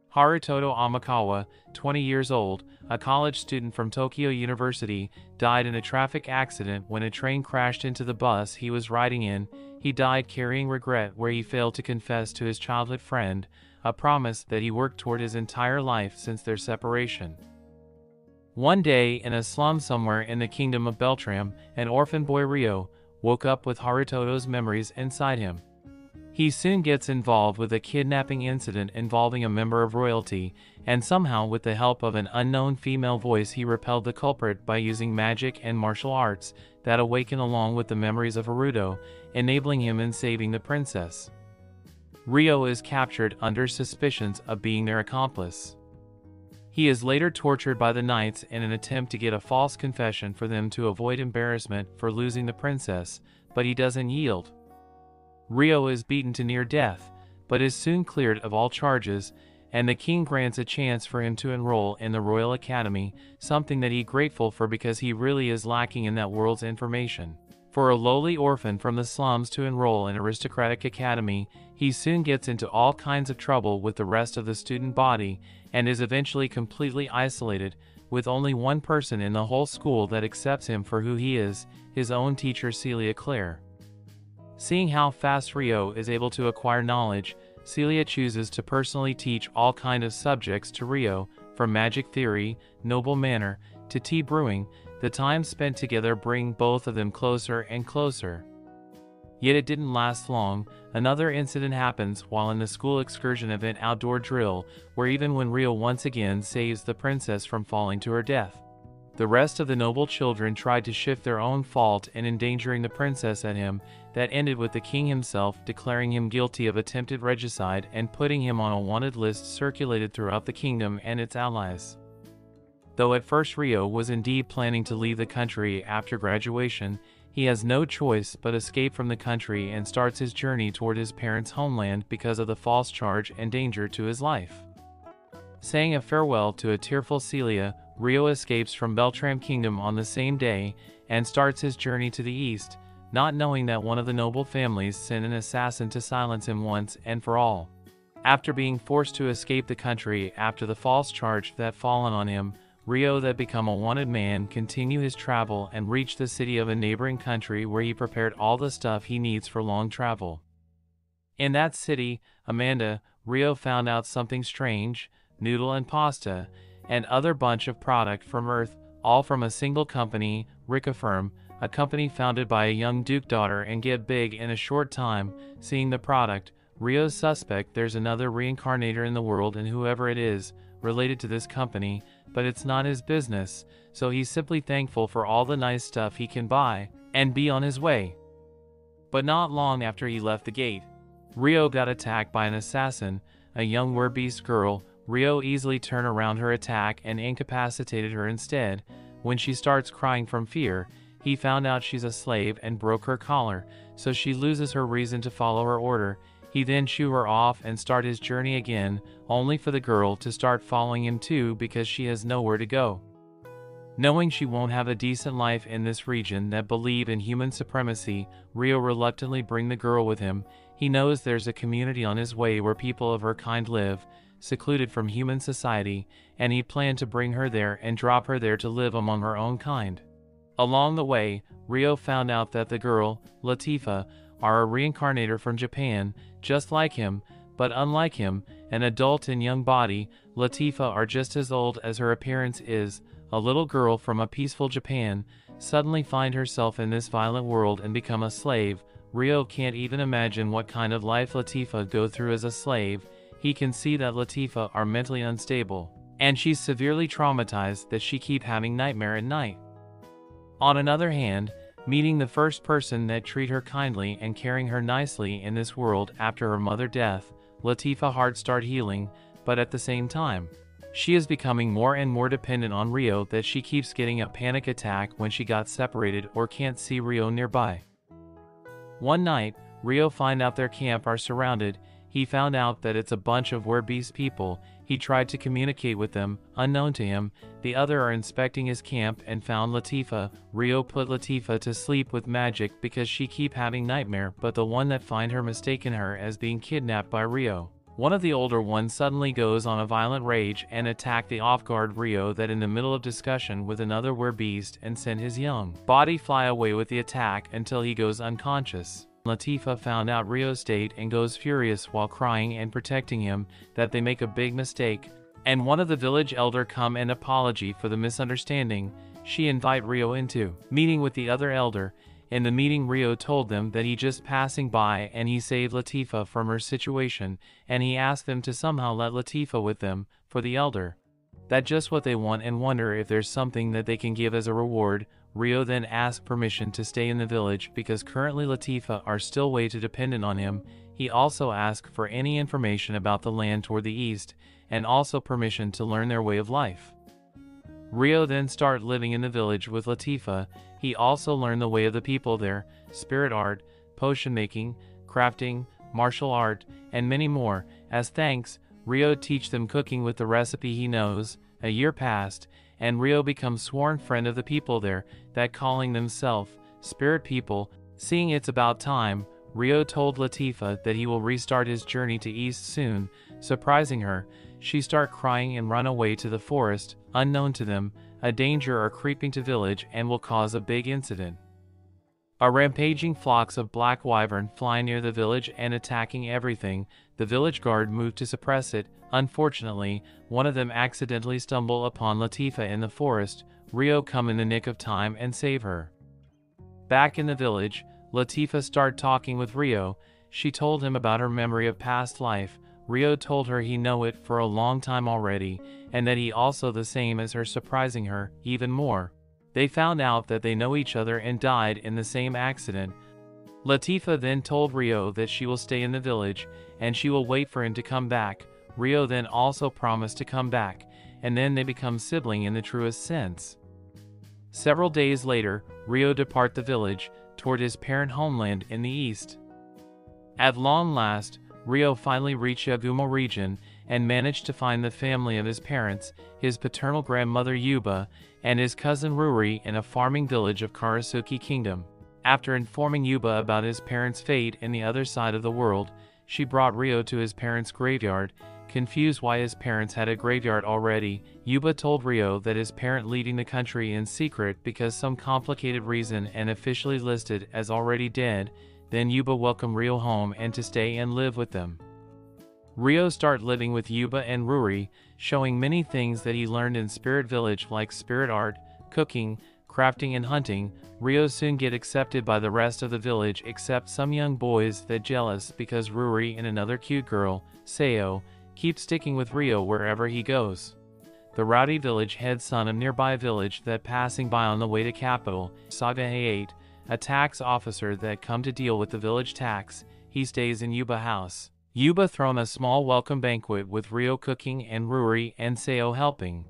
Harutoto Amakawa, 20 years old, a college student from Tokyo University, died in a traffic accident when a train crashed into the bus he was riding in. He died carrying regret where he failed to confess to his childhood friend, a promise that he worked toward his entire life since their separation. One day, in a slum somewhere in the kingdom of Beltram, an orphan boy Ryo woke up with Harutoto's memories inside him. He soon gets involved with a kidnapping incident involving a member of royalty, and somehow with the help of an unknown female voice he repelled the culprit by using magic and martial arts that awaken along with the memories of Haruto, enabling him in saving the princess. Ryo is captured under suspicions of being their accomplice. He is later tortured by the knights in an attempt to get a false confession for them to avoid embarrassment for losing the princess, but he doesn't yield. Ryo is beaten to near death, but is soon cleared of all charges, and the king grants a chance for him to enroll in the Royal Academy, something that he's grateful for because he really is lacking in that world's information. For a lowly orphan from the slums to enroll in aristocratic academy, he soon gets into all kinds of trouble with the rest of the student body, and is eventually completely isolated, with only one person in the whole school that accepts him for who he is, his own teacher Celia Claire. Seeing how fast Ryo is able to acquire knowledge, Celia chooses to personally teach all kinds of subjects to Ryo, from magic theory, noble manner, to tea brewing. The time spent together bring both of them closer and closer. Yet it didn't last long. Another incident happens while in the school excursion event outdoor drill, where even when Ryo once again saves the princess from falling to her death, the rest of the noble children tried to shift their own fault in endangering the princess at him. That ended with the king himself declaring him guilty of attempted regicide and putting him on a wanted list circulated throughout the kingdom and its allies. Though at first Ryo was indeed planning to leave the country after graduation, he has no choice but escape from the country and starts his journey toward his parents' homeland because of the false charge and danger to his life. Saying a farewell to a tearful Celia, Ryo escapes from Beltram Kingdom on the same day and starts his journey to the east, not knowing that one of the noble families sent an assassin to silence him once and for all. After being forced to escape the country after the false charge that fallen on him, Ryo, that become a wanted man, continue his travel and reach the city of a neighboring country where he prepared all the stuff he needs for long travel. In that city, Amanda, Ryo found out something strange: noodle and pasta, and other bunch of product from Earth, all from a single company, Ricafirm, a company founded by a young duke daughter, and get big in a short time. Seeing the product, Ryo's suspect there's another reincarnator in the world, and whoever it is, related to this company, but it's not his business, so he's simply thankful for all the nice stuff he can buy, and be on his way. But not long after he left the gate, Ryo got attacked by an assassin, a young werbeast girl. Ryo easily turned around her attack and incapacitated her instead. When she starts crying from fear, he found out she's a slave and broke her collar, so she loses her reason to follow her order. He then shoo her off and start his journey again, only for the girl to start following him too because she has nowhere to go. Knowing she won't have a decent life in this region that believe in human supremacy, Ryo reluctantly bring the girl with him. He knows there's a community on his way where people of her kind live, secluded from human society, and he planned to bring her there and drop her there to live among her own kind. Along the way, Ryo found out that the girl, Latifa, are a reincarnator from Japan, just like him, but unlike him, an adult in young body. Latifa are just as old as her appearance is. A little girl from a peaceful Japan suddenly find herself in this violent world and become a slave. Ryo can't even imagine what kind of life Latifa go through as a slave. He can see that Latifa are mentally unstable, and she's severely traumatized that she keep having nightmare at night. On another hand, meeting the first person that treat her kindly and caring her nicely in this world after her mother death, Latifa heart start healing, but at the same time, she is becoming more and more dependent on Ryo, that she keeps getting a panic attack when she got separated or can't see Ryo nearby. One night, Ryo find out their camp are surrounded. He found out that it's a bunch of werbeast people. He tried to communicate with them, unknown to him. The other are inspecting his camp and found Latifa. Ryo put Latifa to sleep with magic because she keep having nightmare, but the one that find her mistaken her as being kidnapped by Ryo. One of the older ones suddenly goes on a violent rage and attack the off-guard Rio that in the middle of discussion with another were-beast and sent his young body fly away with the attack until he goes unconscious. Latifah found out Rio's state and goes furious while crying and protecting him that they make a big mistake, and one of the village elder come and apology for the misunderstanding. She invite Rio into meeting with the other elder. In the meeting, Rio told them that he just passing by and he saved Latifah from her situation, and he asked them to somehow let Latifah with them for the elder. That's just what they want and wonder if there's something that they can give as a reward. Rio then asked permission to stay in the village because currently Latifah are still way too dependent on him. He also asked for any information about the land toward the east and also permission to learn their way of life. Rio then started living in the village with Latifah. He also learned the way of the people there, spirit art, potion making, crafting, martial art, and many more. As thanks, Rio teach them cooking with the recipe he knows. A year passed, and Rio becomes sworn friend of the people there, that calling themselves spirit people. Seeing it's about time, Rio told Latifah that he will restart his journey to east soon. Surprising her, she start crying and run away to the forest, unknown to them. A danger are creeping to village and will cause a big incident. A rampaging flocks of black wyvern fly near the village and attacking everything. The village guard moved to suppress it. Unfortunately, one of them accidentally stumble upon Latifah in the forest. Rio come in the nick of time and save her. Back in the village, Latifah start talking with Rio. She told him about her memory of past life. Rio told her he know it for a long time already, and that he also the same as her, surprising her even more. They found out that they know each other and died in the same accident. Latifah then told Rio that she will stay in the village, and she will wait for him to come back. Rio then also promised to come back, and then they become sibling in the truest sense. Several days later, Rio depart the village, toward his parent homeland in the east. At long last, Rio finally reached Yagumo region and managed to find the family of his parents, his paternal grandmother Yuba, and his cousin Ruri in a farming village of Karasuki Kingdom. After informing Yuba about his parents' fate in the other side of the world, she brought Rio to his parents' graveyard. Confused why his parents had a graveyard already, Yuba told Rio that his parent leaving the country in secret because some complicated reason and officially listed as already dead. Then Yuba welcomed Rio home and to stay and live with them. Rio start living with Yuba and Ruri, showing many things that he learned in Spirit Village like spirit art, cooking, crafting and hunting. Rio soon get accepted by the rest of the village except some young boys that jealous because Ruri and another cute girl, Sayo, keep sticking with Rio wherever he goes. The rowdy village head son of nearby village that passing by on the way to capital, Saga A8, a tax officer that come to deal with the village tax. He stays in Yuba house. Yuba thrown a small welcome banquet with Rio cooking and Ruri and Sayo helping.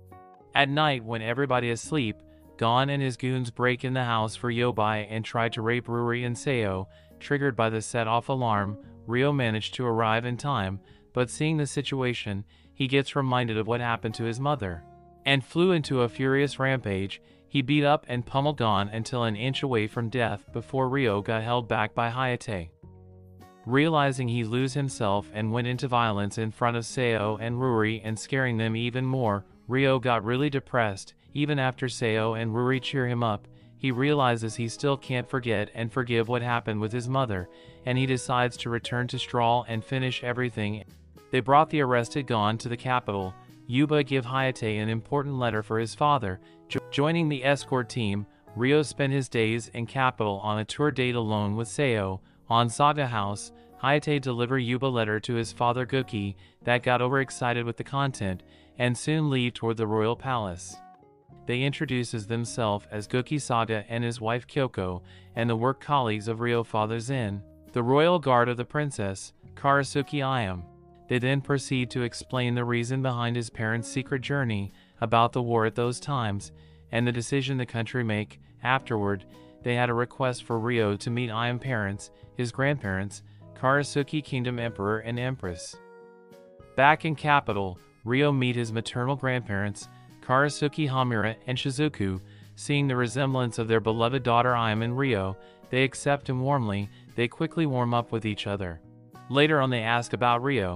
At night when everybody is asleep, Gon and his goons break in the house for Yobai and try to rape Ruri and Sayo. Triggered by the set-off alarm, Rio managed to arrive in time, but seeing the situation, he gets reminded of what happened to his mother, and flew into a furious rampage. He beat up and pummeled Gon until an inch away from death before Rio got held back by Hayate. Realizing he lose himself and went into violence in front of Sayo and Ruri and scaring them even more, Rio got really depressed. Even after Sayo and Ruri cheer him up, he realizes he still can't forget and forgive what happened with his mother, and he decides to return to Strahl and finish everything. They brought the arrested Gon to the capital. Yuba give Hayate an important letter for his father. Joining the escort team, Rio spent his days in capital on a tour date alone with Sayo. On Saga House, Hayate deliver Yuba letter to his father Guki, that got overexcited with the content, and soon leave toward the royal palace. They introduces themselves as Guki Saga and his wife Kyoko, and the work colleagues of Rio father Zen, the royal guard of the princess, Karasuki Ayam. They then proceed to explain the reason behind his parents' secret journey, about the war at those times, and the decision the country make. Afterward, they had a request for Rio to meet Ayam parents, his grandparents, Karasuki Kingdom Emperor and Empress. Back in capital, Rio meet his maternal grandparents, Karasuki Hamura and Shizuku. Seeing the resemblance of their beloved daughter Ayam and Rio, they accept him warmly. They quickly warm up with each other. Later on they ask about Rio,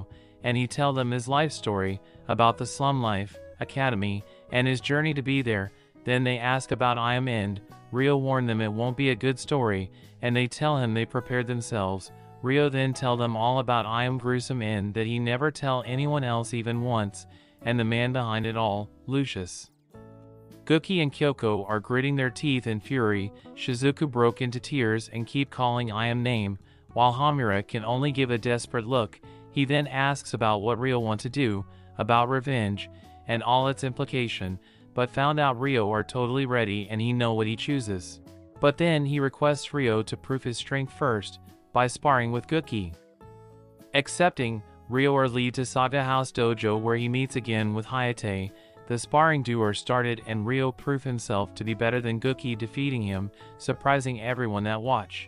and he tell them his life story about the Slum Life Academy and his journey to be there. Then they ask about I Am End. Rio warn them it won't be a good story, and they tell him they prepared themselves. Rio then tell them all about I Am Gruesome End, that he never tell anyone else even once, and the man behind it all, Lucius. Gookie and Kyoko are gritting their teeth in fury. Shizuku broke into tears and keep calling I Am name, while Hamura can only give a desperate look. He then asks about what Rio want to do, about revenge, and all its implication, but found out Rio are totally ready and he know what he chooses. But then he requests Rio to prove his strength first, by sparring with Gookie. Accepting, Rio are lead to Saga House Dojo where he meets again with Hayate. The sparring duel started and Rio proved himself to be better than Gookie, defeating him, surprising everyone that watch.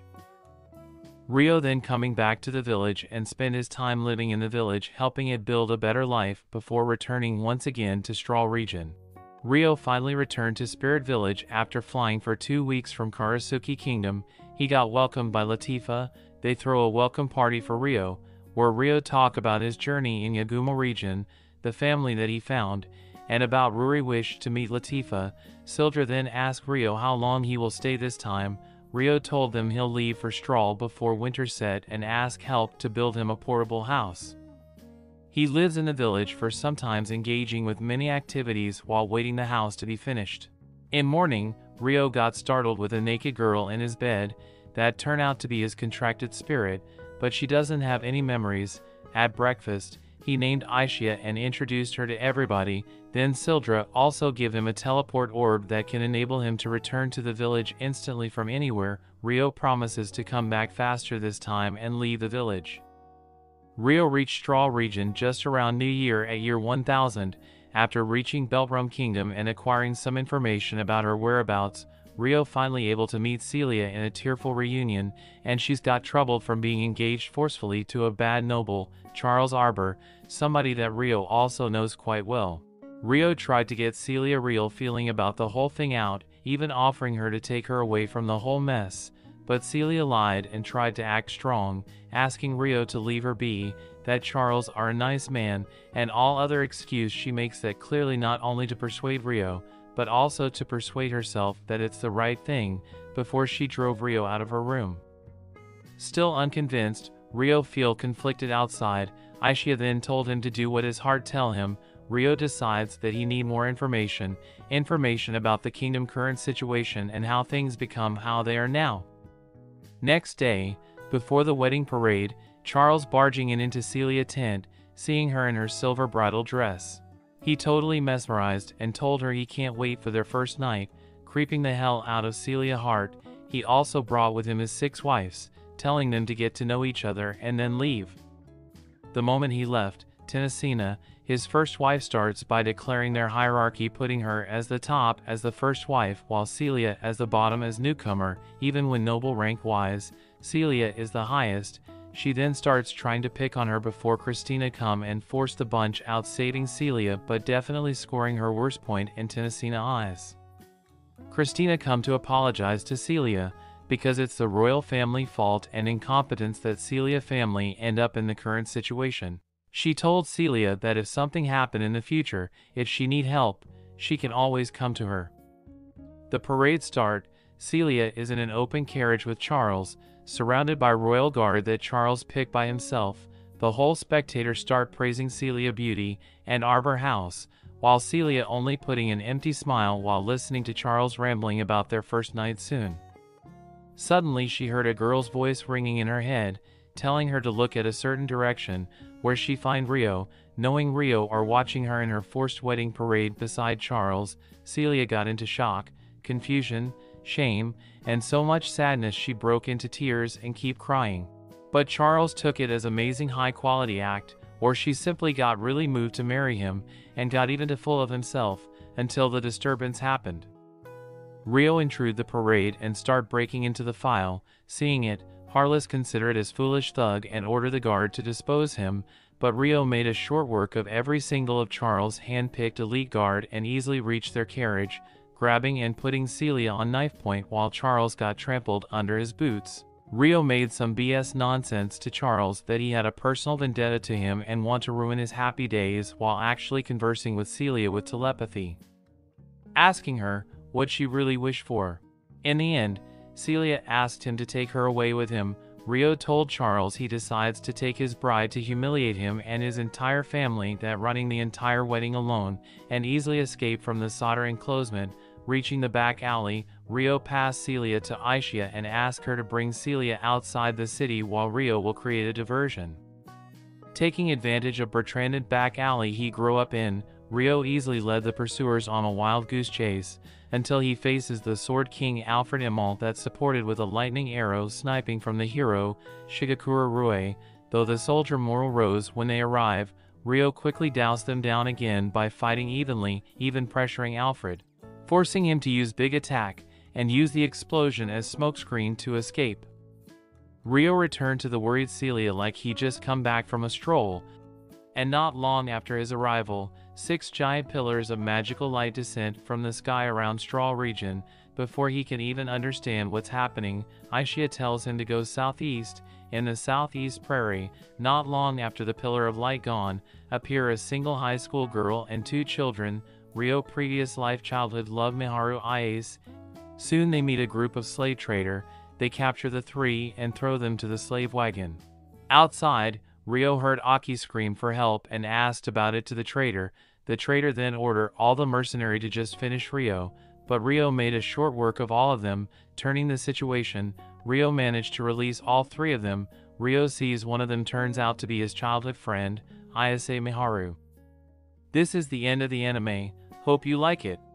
Rio then coming back to the village and spend his time living in the village, helping it build a better life before returning once again to Straw region. Rio finally returned to Spirit Village after flying for 2 weeks from Karasuki Kingdom. He got welcomed by Latifa. They throw a welcome party for Rio, where Rio talk about his journey in Yagumo region, the family that he found, and about Ruri wish to meet Latifa. Sildra then asked Rio how long he will stay this time. Rio told them he'll leave for Straw before winter set and ask help to build him a portable house. He lives in the village for sometimes engaging with many activities while waiting the house to be finished. In morning, Rio got startled with a naked girl in his bed that turned out to be his contracted spirit, but she doesn't have any memories. At breakfast, he named Aishia and introduced her to everybody. Then Sildra also give him a teleport orb that can enable him to return to the village instantly from anywhere. Rio promises to come back faster this time and leave the village. Rio reached Straw region just around New Year at year 1000. After reaching Beltrum Kingdom and acquiring some information about her whereabouts, Rio finally able to meet Celia in a tearful reunion, and she's got trouble from being engaged forcefully to a bad noble, Charles Arbor, somebody that Rio also knows quite well. Rio tried to get Celia real feeling about the whole thing out, even offering her to take her away from the whole mess, but Celia lied and tried to act strong, asking Rio to leave her be, that Charles are a nice man, and all other excuse she makes that clearly not only to persuade Rio, but also to persuade herself that it's the right thing, before she drove Rio out of her room. Still unconvinced, Rio feel conflicted outside. Aishia then told him to do what his heart tell him. Rio decides that he need more information about the kingdom current situation and how things become how they are now. Next day, before the wedding parade, Charles barging into Celia's tent, seeing her in her silver bridal dress. He totally mesmerized and told her he can't wait for their first night, creeping the hell out of Celia's heart. He also brought with him his 6 wives, telling them to get to know each other and then leave. The moment he left, Tennesina, his first wife, starts by declaring their hierarchy, putting her as the top as the first wife while Celia as the bottom as newcomer. Even when noble rank wise, Celia is the highest. She then starts trying to pick on her before Christina come and force the bunch out, saving Celia but definitely scoring her worst point in Tennesina's eyes. Christina come to apologize to Celia, because it's the royal family fault and incompetence that Celia family end up in the current situation. She told Celia that if something happened in the future, if she need help, she can always come to her. The parade start. Celia is in an open carriage with Charles, surrounded by royal guard that Charles picked by himself. The whole spectators start praising Celia beauty and Arbor House, while Celia only putting an empty smile while listening to Charles rambling about their first night soon. Suddenly she heard a girl's voice ringing in her head, telling her to look at a certain direction, where she find Rio. Knowing Rio are watching her in her forced wedding parade beside Charles, Celia got into shock, confusion, shame, and so much sadness she broke into tears and keep crying. But Charles took it as amazing high-quality act, or she simply got really moved to marry him, and got even too full of himself, until the disturbance happened. Rio intrude the parade and start breaking into the file. Seeing it, Harless consider it as foolish thug and order the guard to dispose him, but Rio made a short work of every single of Charles' hand-picked elite guard and easily reached their carriage, grabbing and putting Celia on knife point while Charles got trampled under his boots. Rio made some BS nonsense to Charles that he had a personal vendetta to him and want to ruin his happy days while actually conversing with Celia with telepathy, asking her what she really wished for. In the end, Celia asked him to take her away with him. Rio told Charles he decides to take his bride to humiliate him and his entire family, that running the entire wedding alone, and easily escape from the solder enclosement. Reaching the back alley, Rio passed Celia to Aisha and asked her to bring Celia outside the city while Rio will create a diversion. Taking advantage of Bertranded back alley he grew up in, Rio easily led the pursuers on a wild goose chase, until he faces the Sword King Alfred Imal that's supported with a lightning arrow sniping from the hero, Shigakura Rue. Though the soldier Moral rose when they arrive, Rio quickly doused them down again by fighting evenly, even pressuring Alfred, forcing him to use big attack, and use the explosion as smokescreen to escape. Rio returned to the worried Celia like he just come back from a stroll, and not long after his arrival, 6 giant pillars of magical light descend from the sky around Straw region. Before he can even understand what's happening, Aisha tells him to go southeast. In the southeast prairie, not long after the pillar of light gone, appear a single high school girl and 2 children, Rio previous life childhood love Miharu Iase. Soon they meet a group of slave trader. They capture the 3 and throw them to the slave wagon. Outside, Rio heard Aki scream for help and asked about it to the trader. The trader then ordered all the mercenary to just finish Rio, but Rio made a short work of all of them. Turning the situation, Rio managed to release all 3 of them. Rio sees one of them turns out to be his childhood friend, Ayase Miharu. This is the end of the anime. Hope you like it.